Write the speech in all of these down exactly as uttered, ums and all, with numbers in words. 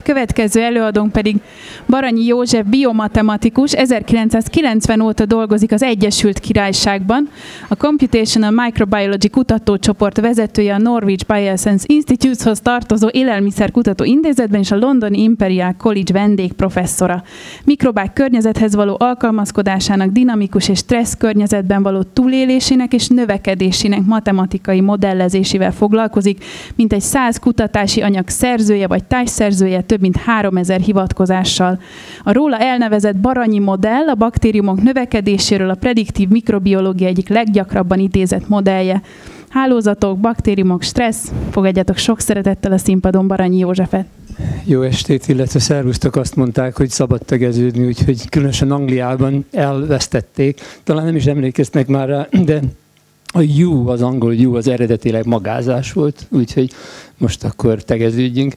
Következő előadónk pedig Baranyi József biomatematikus, ezerkilencszázkilencven óta dolgozik az Egyesült Királyságban. A Computational Microbiology kutatócsoport vezetője a Norwich Bioscience Institute-hoz tartozó élelmiszerkutató intézetben és a londoni Imperial College vendégprofesszora. Mikrobák környezethez való alkalmazkodásának, dinamikus és stressz környezetben való túlélésének és növekedésének matematikai modellezésével foglalkozik, mint egy száz kutatási anyag szerzője vagy társszerzője, több mint háromezer hivatkozással. A róla elnevezett Baranyi modell a baktériumok növekedéséről a prediktív mikrobiológia egyik leggyakrabban idézett modellje. Hálózatok, baktériumok, stressz, fogadjátok sok szeretettel a színpadon Baranyi Józsefet. Jó estét, illetve szervusztok, azt mondták, hogy szabad tegeződni, úgyhogy különösen Angliában elvesztették. Talán nem is emlékeznek már rá, de a U, az angol U, az eredetileg magázás volt, úgyhogy most akkor tegeződjünk.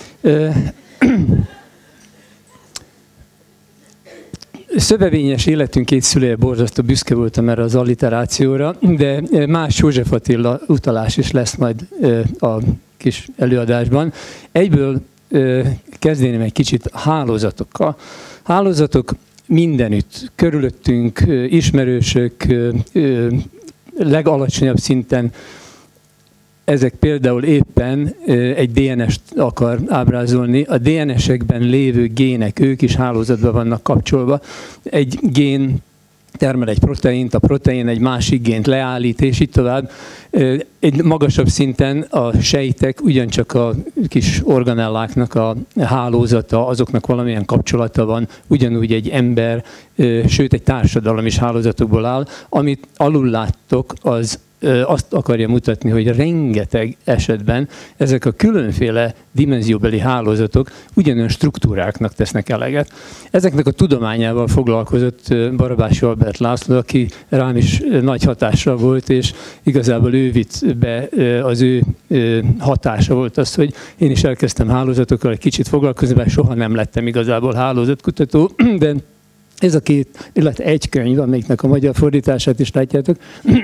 Szövevényes életünk két szüleje, borzasztó büszke voltam erre az alliterációra, de más József Attila utalás is lesz majd a kis előadásban. Egyből kezdeném egy kicsit hálózatokkal. Hálózatok mindenütt, körülöttünk, ismerősök, legalacsonyabb szinten. Ezek például éppen egy dé en est akar ábrázolni. A dé en esekben lévő gének, ők is hálózatban vannak kapcsolva. Egy gén termel egy proteint, a protein egy másik gént leállít, és így tovább. Egy magasabb szinten a sejtek, ugyancsak a kis organelláknak a hálózata, azoknak valamilyen kapcsolata van, ugyanúgy egy ember, sőt egy társadalom is hálózatokból áll. Amit alul láttok, az azt akarja mutatni, hogy rengeteg esetben ezek a különféle dimenzióbeli hálózatok ugyanolyan struktúráknak tesznek eleget. Ezeknek a tudományával foglalkozott Barabási Albert László, aki rám is nagy hatással volt, és igazából ő vitt be, az ő hatása volt az, hogy én is elkezdtem hálózatokkal egy kicsit foglalkozni, bár soha nem lettem igazából hálózatkutató, de ez a két, illetve egy könyv, amelyiknek a magyar fordítását is látjátok,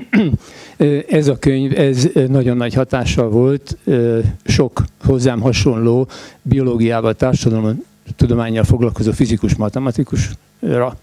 ez a könyv, ez nagyon nagy hatással volt sok hozzám hasonló biológiával, társadalomtudománnyal foglalkozó fizikus matematikusra.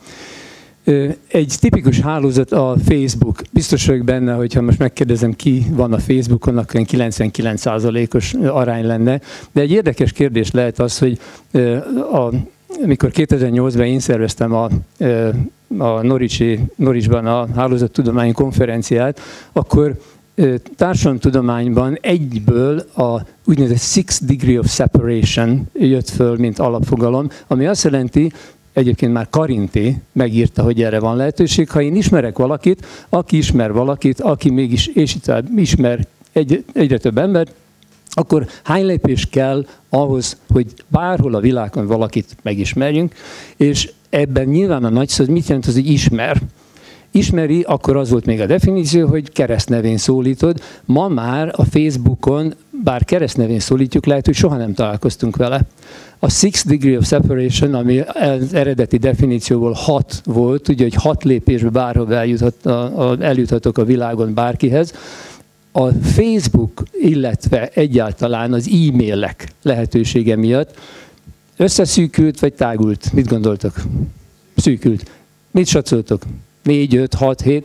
Egy tipikus hálózat a Facebook. Biztos vagyok benne, hogyha most megkérdezem, ki van a Facebookon, akkor kilencvenkilenc százalékos arány lenne. De egy érdekes kérdés lehet az, hogy a Amikor kétezer-nyolcban én szerveztem a, a Norwichi, Norwichban a hálózattudományi konferenciát, akkor társadalomtudományban egyből a úgynevezett six degree of separation jött föl, mint alapfogalom, ami azt jelenti, egyébként már Karinti megírta, hogy erre van lehetőség, ha én ismerek valakit, aki ismer valakit, aki mégis és itt ismer egy, egyre több embert, akkor hány lépés kell ahhoz, hogy bárhol a világon valakit megismerjünk, és ebben nyilván a nagy szó, mit jelent az, hogy ismer? Ismeri, akkor az volt még a definíció, hogy keresztnevén szólítod. Ma már a Facebookon, bár keresztnevén szólítjuk, lehet, hogy soha nem találkoztunk vele. A six degree of separation, ami az eredeti definícióból hat volt, ugye, hogy hat lépésbe bárhol eljuthat, eljuthatok a világon bárkihez. A Facebook, illetve egyáltalán az e-mailek lehetősége miatt összeszűkült vagy tágult? Mit gondoltok? Szűkült. Mit satszoltok? négy, öt, hat, hét?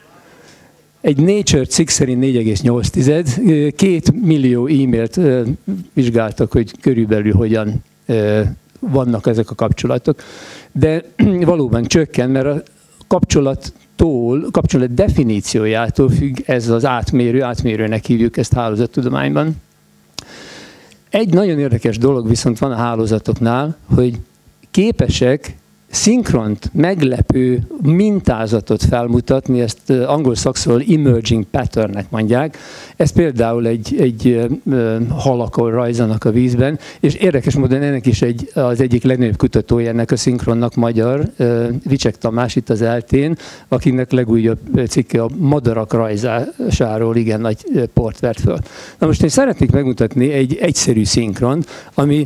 Egy Nature cikk szerint négy egész nyolc. Két millió e-mailt vizsgáltak, hogy körülbelül hogyan vannak ezek a kapcsolatok. De valóban csökken, mert a kapcsolat kapcsolat definíciójától függ ez az átmérő, átmérőnek hívjuk ezt hálózattudományban. Egy nagyon érdekes dolog viszont van a hálózatoknál, hogy képesek szinkront, meglepő mintázatot felmutatni, ezt angol szakszóval emerging patternnek mondják. Ez például egy, egy halak, ahol rajzanak a vízben, és érdekes módon ennek is egy, az egyik legnagyobb kutatója ennek a szinkronnak magyar, Vicsek Tamás itt az eltén, akinek legújabb cikke a madarak rajzásáról igen nagy port vert föl. Na most én szeretnék megmutatni egy egyszerű szinkront, ami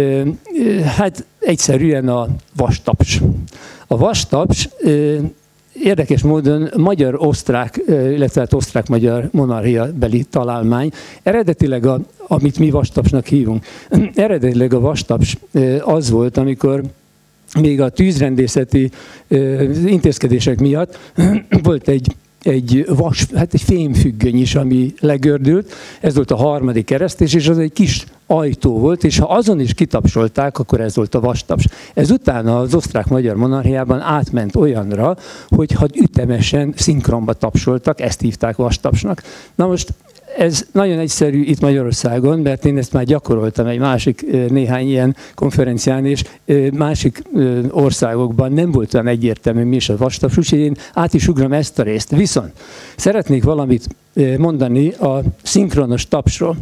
hát egyszerűen a vastaps. A vastaps érdekes módon magyar-osztrák, illetve hát osztrák-magyar monarchia beli találmány. Eredetileg, a, amit mi vastapsnak hívunk, eredetileg a vastaps az volt, amikor még a tűzrendészeti intézkedések miatt volt egy egy vas, hát egy fémfüggöny is, ami legördült. Ez volt a harmadik keresztés, és az egy kis ajtó volt, és ha azon is kitapsolták, akkor ez volt a vastaps. Ezután az osztrák-magyar monarchiában átment olyanra, hogy ha ütemesen, szinkronba tapsoltak, ezt hívták vastapsnak. Na most ez nagyon egyszerű itt Magyarországon, mert én ezt már gyakoroltam egy másik néhány ilyen konferencián, és másik országokban nem volt olyan egyértelmű, mi is a vastaps, úgyhogy én át is ugrom ezt a részt. Viszont szeretnék valamit mondani a szinkronos tapsról.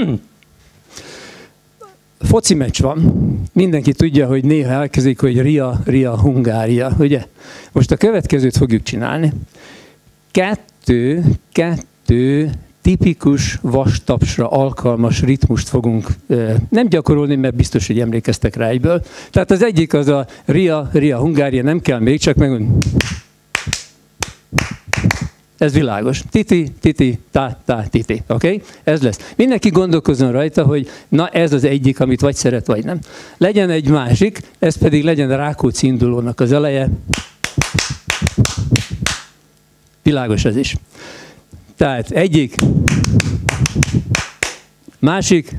Foci meccs van. Mindenki tudja, hogy néha elkezdik, hogy Ria, Ria, Hungária, ugye? Most a következőt fogjuk csinálni. Kettő, kettő, tipikus vastapsra alkalmas ritmust fogunk nem gyakorolni, mert biztos, hogy emlékeztek rá egyből. Tehát az egyik az a Ria, Ria, Hungária, nem kell még, csak meg... Ez világos. Titi, titi, ta, ta, titi. Oké? Okay? Ez lesz. Mindenki gondolkozzon rajta, hogy na ez az egyik, amit vagy szeret, vagy nem. Legyen egy másik, ez pedig legyen a Rákóczi indulónak az eleje. Világos ez is. Tehát egyik, másik,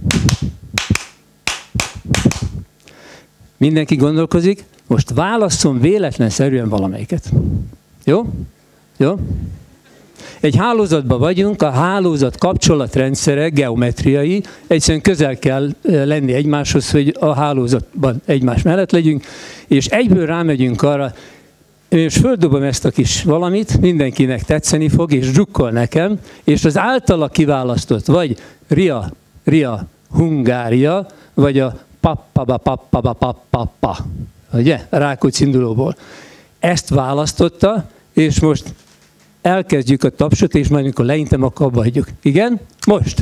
mindenki gondolkozik, most válasszon véletlenszerűen valamelyiket. Jó? Jó? Egy hálózatban vagyunk, a hálózat kapcsolatrendszerek geometriai, egyszerűen közel kell lenni egymáshoz, hogy a hálózatban egymás mellett legyünk, és egyből rámegyünk arra, és földobom ezt a kis valamit, mindenkinek tetszeni fog, és drukkol nekem, és az általa kiválasztott, vagy Ria, Ria, Hungária, vagy a pappaba, pappaba, pappapa, ugye, Rákóczi indulóból. Ezt választotta, és most elkezdjük a tapsot, és majd amikor leintem, akkor abba hagyjuk. Igen? Most!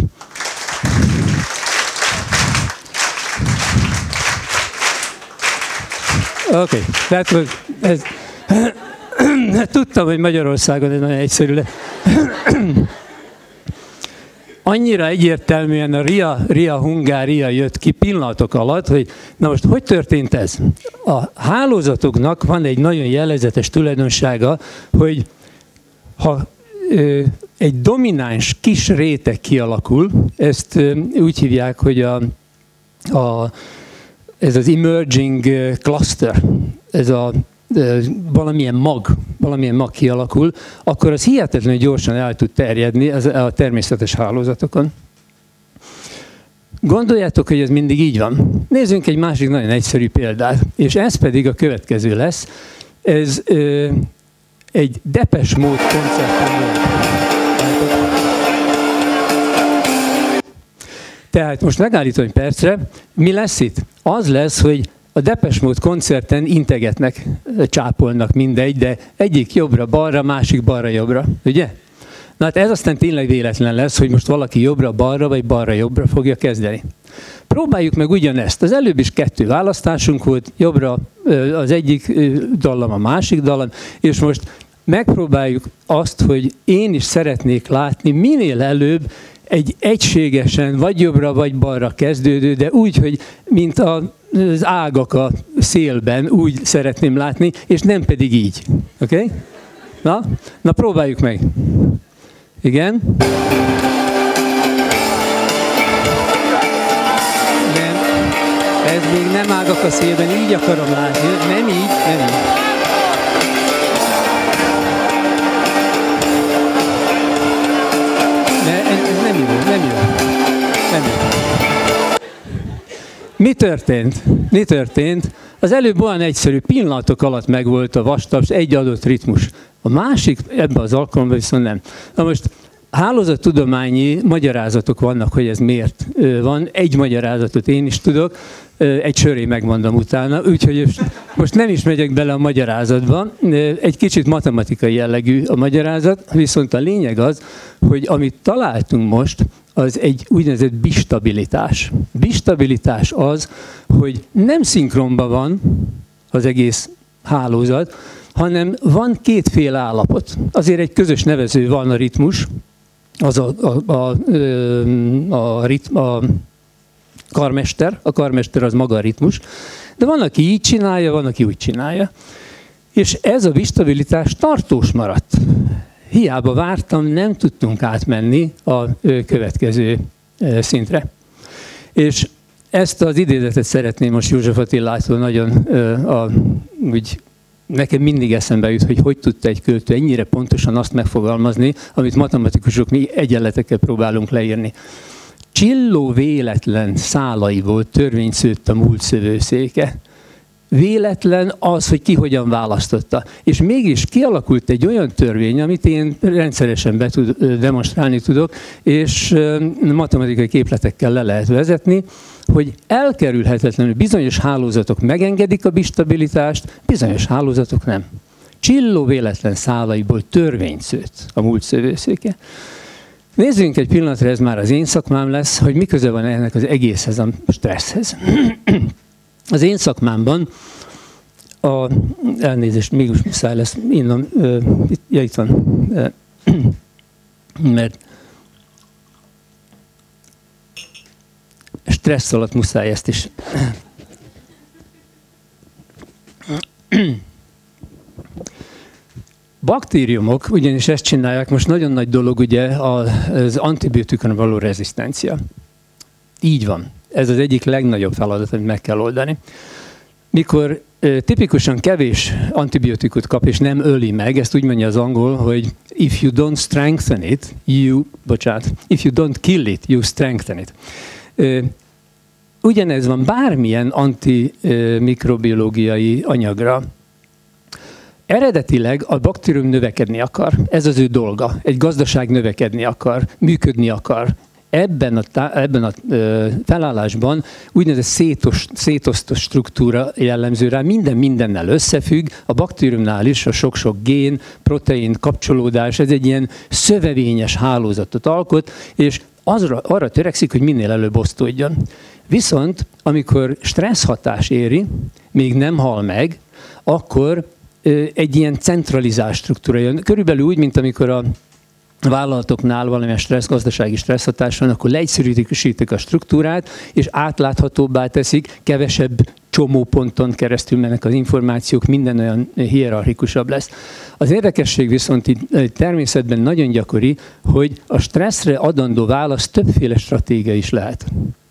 Oké, okay. Tehát ez... Tudtam, hogy Magyarországon ez nagyon egyszerű le. Annyira egyértelműen a Ria, Ria, Hungária jött ki pillanatok alatt, hogy na most hogy történt ez? A hálózatoknak van egy nagyon jellegzetes tulajdonsága, hogy ha ö, egy domináns kis réteg kialakul, ezt ö, úgy hívják, hogy a, a, ez az emerging cluster, ez a valamilyen mag, valamilyen mag kialakul, akkor az hihetetlenül gyorsan el tud terjedni a természetes hálózatokon. Gondoljátok, hogy ez mindig így van. Nézzünk egy másik nagyon egyszerű példát, és ez pedig a következő lesz. Ez ö, egy Depeche Mode koncerten. Tehát most megállítom egy percre, mi lesz itt? Az lesz, hogy a Depeche Mode koncerten integetnek, csápolnak mindegy, de egyik jobbra-balra, másik balra-jobbra, ugye? Na hát ez aztán tényleg véletlen lesz, hogy most valaki jobbra-balra, vagy balra-jobbra fogja kezdeni. Próbáljuk meg ugyanezt. Az előbb is kettő választásunk volt, jobbra az egyik dallam, a másik dallam, és most megpróbáljuk azt, hogy én is szeretnék látni minél előbb egy egységesen, vagy jobbra, vagy balra kezdődő, de úgy, hogy mint a az ágak a szélben, úgy szeretném látni, és nem pedig így. Oké? Okay? Na? Na, próbáljuk meg. Igen? Nem. Ez még nem ágak a szélben, így akarom látni. Nem így, nem így. De ez, ez nem jó, nem jó. Nem jó. Mi történt? Mi történt? Az előbb olyan egyszerű, pillanatok alatt megvolt a vastaps, egy adott ritmus. A másik ebben az alkalomban viszont nem. Na most hálózattudományi magyarázatok vannak, hogy ez miért van. Egy magyarázatot én is tudok, egy söré megmondom utána, úgyhogy most nem is megyek bele a magyarázatba. Egy kicsit matematikai jellegű a magyarázat, viszont a lényeg az, hogy amit találtunk most, az egy úgynevezett bistabilitás. Bistabilitás az, hogy nem szinkronban van az egész hálózat, hanem van kétféle állapot. Azért egy közös nevező van a ritmus, az a, a, a, a, ritm, a karmester, a karmester az maga a ritmus, de van, aki így csinálja, van, aki úgy csinálja. És ez a bistabilitás tartós maradt. Hiába vártam, nem tudtunk átmenni a következő szintre. És ezt az idézetet szeretném most József Attilától nagyon, a, úgy nekem mindig eszembe jut, hogy hogy tudta egy költő ennyire pontosan azt megfogalmazni, amit matematikusok mi egyenletekkel próbálunk leírni. Csilló véletlen szálaiból törvényt szőtt a múlt szövőszéke. Véletlen az, hogy ki hogyan választotta. És mégis kialakult egy olyan törvény, amit én rendszeresen be tud, demonstrálni tudok, és matematikai képletekkel le lehet vezetni, hogy elkerülhetetlenül bizonyos hálózatok megengedik a bistabilitást, bizonyos hálózatok nem. Csilló véletlen szálaiból törvényt szőtt a múlt szövőszéke. Nézzünk egy pillanatra, ez már az én szakmám lesz, hogy mi köze van ennek az egészhez, a stresszhez. Az én szakmámban, a, elnézést, mégis muszáj lesz, innen, ö, itt, ja, itt van, ö, mert stressz alatt muszáj ezt is. Baktériumok ugyanis ezt csinálják, most nagyon nagy dolog ugye az antibiotikumra való rezisztencia. Így van. Ez az egyik legnagyobb feladat, amit meg kell oldani. Mikor tipikusan kevés antibiotikot kap, és nem öli meg, ezt úgy mondja az angol, hogy if you don't strengthen it, you, bocsánat, if you don't kill it, you strengthen it. Ugyanez van bármilyen antimikrobiológiai anyagra. Eredetileg a baktérium növekedni akar, ez az ő dolga. Egy gazdaság növekedni akar, működni akar. Ebben a, ebben a ö, felállásban úgynevezett szétos, szétosztott struktúra jellemző rá, minden mindennel összefügg, a baktériumnál is a sok-sok gén, protein kapcsolódás, ez egy ilyen szövevényes hálózatot alkot, és azra, arra törekszik, hogy minél előbb osztódjon. Viszont amikor stressz hatás éri, még nem hal meg, akkor ö, egy ilyen centralizált struktúra jön. Körülbelül úgy, mint amikor a vállalatoknál valamilyen stressz, gazdasági stressz van, akkor leegyszerűsítik a struktúrát, és átláthatóbbá teszik, kevesebb csomóponton keresztül mennek az információk, minden olyan hierarchikusabb lesz. Az érdekesség viszont itt természetben nagyon gyakori, hogy a stresszre adandó válasz többféle stratégia is lehet.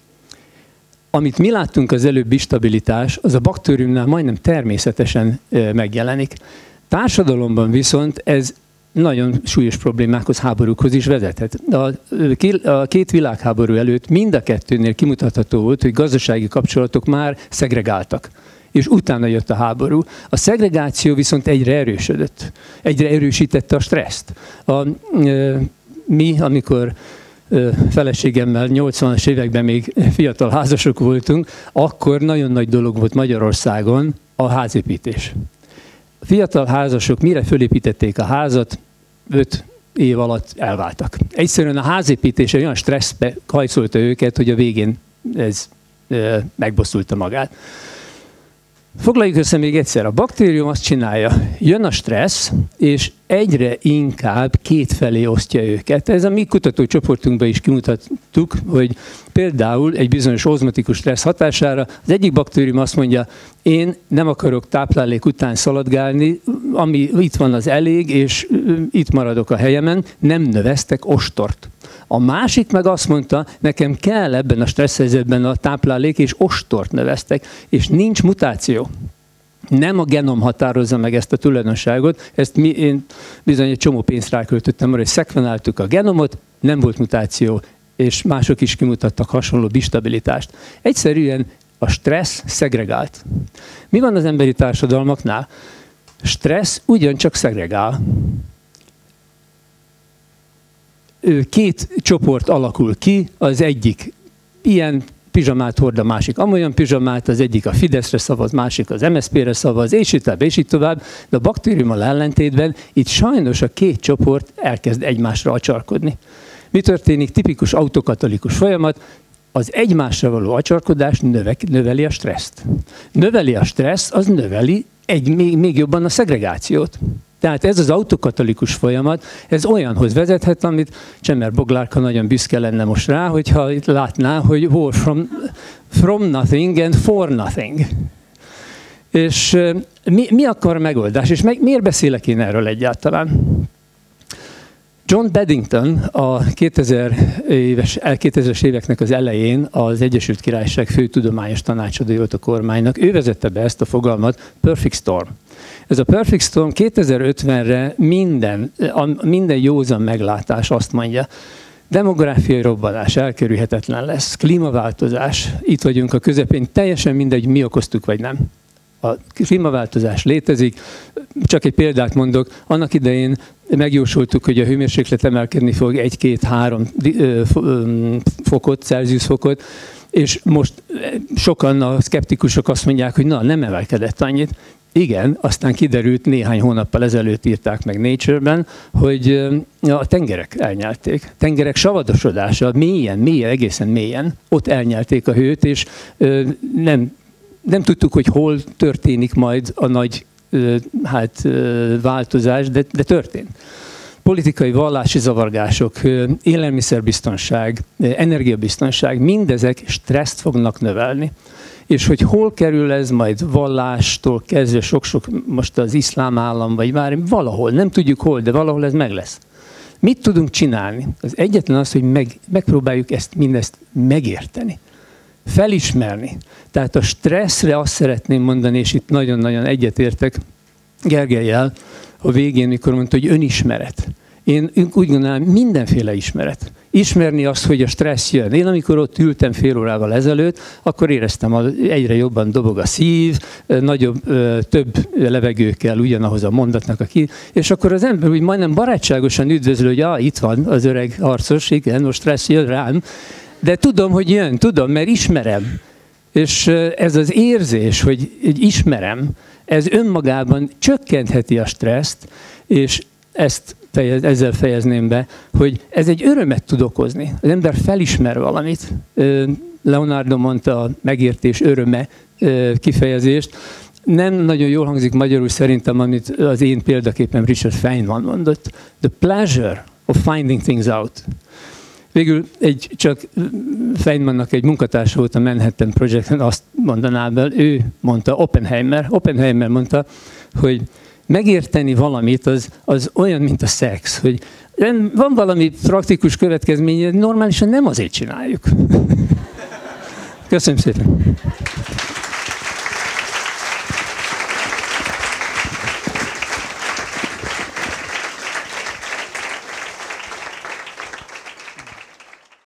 Amit mi láttunk az előbb, bistabilitás, az a baktériumnál majdnem természetesen megjelenik. Társadalomban viszont ez nagyon súlyos problémákhoz, háborúkhoz is vezethet. A két világháború előtt mind a kettőnél kimutatható volt, hogy gazdasági kapcsolatok már szegregáltak. És utána jött a háború. A szegregáció viszont egyre erősödött. Egyre erősítette a stresszt. A, mi, amikor feleségemmel nyolcvanas években még fiatal házasok voltunk, akkor nagyon nagy dolog volt Magyarországon a házépítés. A fiatal házasok mire fölépítették a házat, öt év alatt elváltak. Egyszerűen a házépítés olyan stresszbe hajszolta őket, hogy a végén ez e, megbosszulta magát. Foglaljuk össze még egyszer. A baktérium azt csinálja, jön a stressz, és egyre inkább kétfelé osztja őket. Ez a mi kutatócsoportunkban is kimutattuk, hogy például egy bizonyos ozmotikus stressz hatására az egyik baktérium azt mondja, én nem akarok táplálék után szaladgálni, ami itt van az elég, és itt maradok a helyemen, nem növesztek ostort. A másik meg azt mondta, nekem kell ebben a stressz helyzetben a táplálék, és ostort növesztek, és nincs mutáció. Nem a genom határozza meg ezt a tulajdonságot, ezt mi, én bizony egy csomó pénzt ráköltöttem arra, hogy szekvenáltuk a genomot, nem volt mutáció, és mások is kimutattak hasonló bistabilitást. Egyszerűen a stressz szegregált. Mi van az emberi társadalmaknál? Stressz ugyancsak szegregál. Két csoport alakul ki, az egyik ilyen pizsamát hord, a másik amolyan pizsamát, az egyik a Fideszre szavaz, másik az em es zé pére szavaz, és így tovább, és így tovább, de a baktériummal ellentétben itt sajnos a két csoport elkezd egymásra acsarkodni. Mi történik? Tipikus autokatalikus folyamat, az egymásra való acsarkodás növek, növeli a stresszt. Növeli a stressz, az növeli egy, még, még jobban a szegregációt. Tehát ez az autokatalikus folyamat, ez olyanhoz vezethet, amit Csemer Boglárka nagyon büszke lenne most rá, hogyha itt látná, hogy war from, from nothing and for nothing. És mi, mi akkor a megoldás? És meg, miért beszélek én erről egyáltalán? John Beddington a kétezres éveknek az elején az Egyesült Királyság fő tudományos tanácsadója volt a kormánynak. Ő vezette be ezt a fogalmat, Perfect Storm. Ez a Perfect Storm kétezer-ötvenre minden, minden józan meglátás azt mondja, demográfiai robbanás elkerülhetetlen lesz, klímaváltozás, itt vagyunk a közepén, teljesen mindegy, mi okoztuk vagy nem. A klímaváltozás létezik, csak egy példát mondok, annak idején megjósoltuk, hogy a hőmérséklet emelkedni fog egy-két-három fokot, Celsius fokot, és most sokan a szkeptikusok azt mondják, hogy na, nem emelkedett annyit. Igen, aztán kiderült, néhány hónappal ezelőtt írták meg Nature-ben, hogy a tengerek elnyelték. Tengerek savadasodása mélyen, mélyen, egészen mélyen, ott elnyelték a hőt, és nem, nem tudtuk, hogy hol történik majd a nagy hát, változás, de, de történt. Politikai, vallási zavargások, élelmiszerbiztonság, energiabiztonság, mindezek stresszt fognak növelni. És hogy hol kerül ez majd vallástól kezdve sok-sok, most az iszlám állam, vagy már valahol, nem tudjuk hol, de valahol ez meg lesz. Mit tudunk csinálni? Az egyetlen az, hogy meg, megpróbáljuk ezt mindezt megérteni, felismerni. Tehát a stresszre azt szeretném mondani, és itt nagyon-nagyon egyetértek Gergellyel a végén, mikor mondta, hogy önismeret. Én úgy gondolom, mindenféle ismeret. Ismerni azt, hogy a stressz jön. Én amikor ott ültem fél órával ezelőtt, akkor éreztem, hogy egyre jobban dobog a szív, nagyobb, több levegő kell ugyanahoz a mondatnak, aki, és akkor az ember úgy majdnem barátságosan üdvözlő, hogy ah, itt van az öreg arcos, igen, most stressz jön rám, de tudom, hogy jön, tudom, mert ismerem. És ez az érzés, hogy, hogy ismerem, ez önmagában csökkentheti a stresszt, és ezt fejez, ezzel fejezném be, hogy ez egy örömet tud okozni. Az ember felismer valamit. Leonardo mondta a megértés öröme kifejezést. Nem nagyon jól hangzik magyarul szerintem, amit az én példaképpen Richard Feynman mondott. The pleasure of finding things out. Végül egy, csak Feynmannak egy munkatársa volt a Manhattan Projecten, azt mondaná be, ő mondta, Oppenheimer, Oppenheimer mondta, hogy megérteni valamit az, az olyan, mint a szex, hogy van valami praktikus következménye, normálisan nem azért csináljuk. Köszönöm szépen!